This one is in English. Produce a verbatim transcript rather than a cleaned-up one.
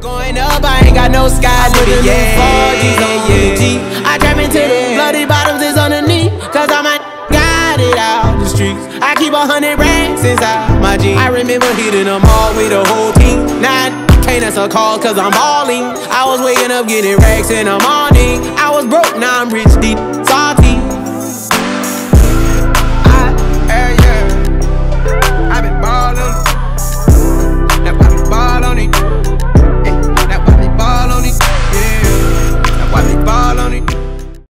Going up, I ain't got no skies with the yeah, four G's on yeah. I trap into the bloody bottoms is underneath, cause all my got it out the streets. I keep a hundred racks inside my jeans. I remember hitting them all with the whole team. Now I can't answer calls cause I'm balling. I was waking up getting racks in the morning. I was broke, now I'm rich deep.